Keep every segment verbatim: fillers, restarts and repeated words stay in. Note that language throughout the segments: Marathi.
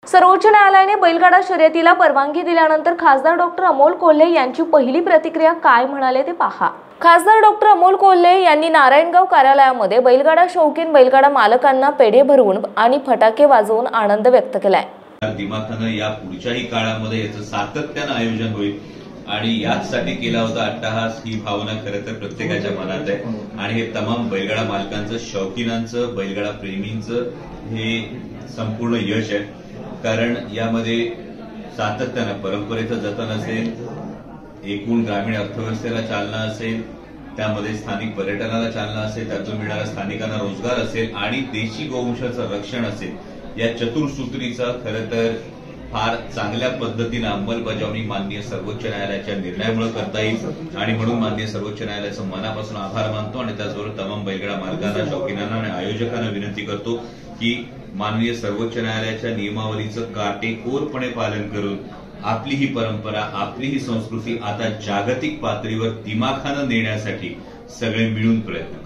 सर्वोच्च न्यायालयाने बैलगाडा शर्यतीला परवानगी दिल्यानंतर खासदार डॉक्टर अमोल कोल्हे यांची पहिली प्रतिक्रिया काय म्हणाले ते पहा। खासदार डॉक्टर अमोल कोल्हे यांनी नारायणगाव कार्यालयामध्ये बैलगाडा शौकीन बैलगाडा मालकांना पेढे भरवून आणि फटाके वाजवून आनंद व्यक्त केलाय। दिमाखानं या पुढच्याही काळामध्ये याचं सातत्यानं आयोजन होईल आणि याचसाठी केला होता अट्टहास ही भावना खरं तर प्रत्येकाच्या मनात आहे आणि हे तमाम बैलगाडा मालकांचं, शौकीनांचं, बैलगाडा प्रेमींचं हे संपूर्ण यश आहे। कारण यामध्ये सातत्यानं परंपरेचं जतन असेल, एकूण ग्रामीण अर्थव्यवस्थेला चालना असेल, त्यामध्ये स्थानिक पर्यटनाला चालना असेल, त्यातून मिळणारा स्थानिकांना रोजगार असेल आणि देशी गोवंशाचं रक्षण असेल, या चतुर्सूत्रीचा खरं तर फार चांगल्या पद्धतीनं अंमलबजावणी माननीय सर्वोच्च न्यायालयाच्या निर्णयामुळे करता येईल आणि म्हणून माननीय सर्वोच्च न्यायालयाचं मनापासून आभार मानतो आणि त्याचबरोबर तमाम बैलगाडा मालकांना, शौकीनांना आणि आयोजकांना विनंती करतो की माननीय सर्वोच्च न्यायालयाच्या नियमावलीचं काटेकोरपणे पालन करून आपली ही परंपरा, आपली ही संस्कृती आता जागतिक पातळीवर दिमाखानं नेण्यासाठी सगळे मिळून प्रयत्न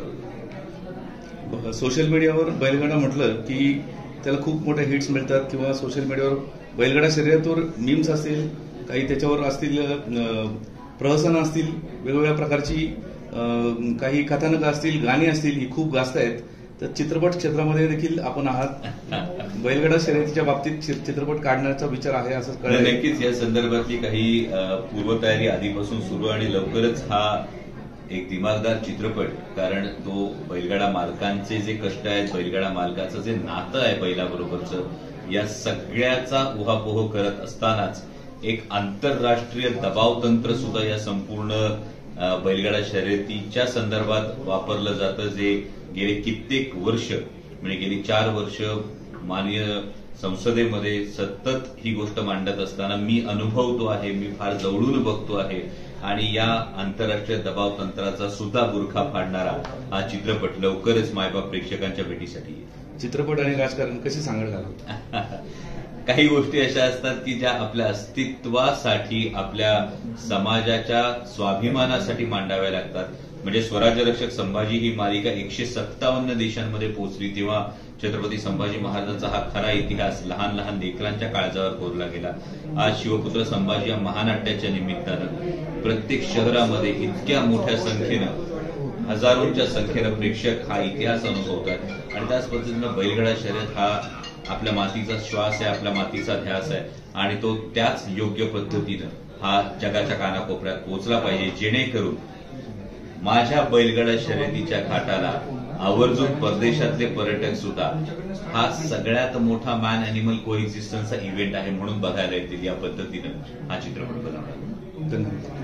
करू। सोशल मीडियावर बैलगाडा म्हटलं की त्याला खूप मोठे हिट्स मिळतात किंवा सोशल मीडियावर बैलगाडा शर्यतीवर मीम्स असतील, काही त्याच्यावर असतील प्रहसन असतील, वेगवेगळ्या प्रकारची काही कथानक असतील, गाणी असतील, ही खूप गाजत आहेत। तर चित्रपट क्षेत्रामध्ये देखील आपण आहात, बैलगाडा शर्यतीच्या बाबतीत चित्रपट काढण्याचा विचार आहे असं कळलं। नक्कीच या संदर्भातली काही पूर्वतयारी आधीपासून सुरू आणि लवकरच हा एक दिमागदार चित्रपट, कारण तो बैलगाडा मालकांचे जे कष्ट आहेत, बैलगाडा मालकाचं जे नातं आहे बैलाबरोबरचं, या सगळ्याचा उहापोह करत असतानाच एक आंतरराष्ट्रीय दबाव तंत्र सुद्धा या संपूर्ण बैलगाडा शर्यतीच्या संदर्भात वापरलं जातं, जे गेले कित्येक वर्ष म्हणजे गेली चार वर्ष माननीय संसदेमध्ये सतत ही गोष्ट मांडत असताना मी अनुभवतो आहे, मी फार जवळून बघतो आहे आणि या आंतरराष्ट्रीय दबाव तंत्राचा सुद्धा बुरखा फाडणारा हा चित्रपट लवकरच मायबाप प्रेक्षकांच्या भेटीसाठी येईल। चित्रपट आणि राजकारण कसे सांगाल? काही गोष्टी अशा असतात की ज्या आपल्या अस्तित्वासाठी, आपल्या समाजाच्या स्वाभिमानासाठी मांडाव्या लागतात। म्हणजे स्वराज्य रक्षक संभाजी ही मालिका एकशे सत्तावन्न देशांमध्ये पोहोचली तेव्हा छत्रपती संभाजी महाराजांचा हा खरा इतिहास लहान लहान लेकरांच्या काळजावर कोरला गेला। आज शिवपुत्र संभाजी या महानाट्याच्या निमित्तानं प्रत्येक शहरामध्ये इतक्या मोठ्या संख्येनं, हजारोंच्या संख्येनं प्रेक्षक हा इतिहास अनुभवतात आणि त्याच पद्धतीनं बैलगाडा शर्यत हा आपल्या मातीचा श्वास आहे, आपल्या मातीचा ध्यास आहे आणि तो त्याच योग्य पद्धतीनं हा जगाच्या कानाकोपऱ्यात पोहोचला पाहिजे, जेणेकरून माझ्या बैलगाडा शर्यतीच्या घाटाला आवर्जून परदेशातले पर्यटक सुद्धा हा सगळ्यात मोठा मॅन अॅनिमल कोएक्झिस्टन्सचा इव्हेंट आहे म्हणून बघायला येतील। या पद्धतीनं हा चित्रपट बनवला। धन्यवाद।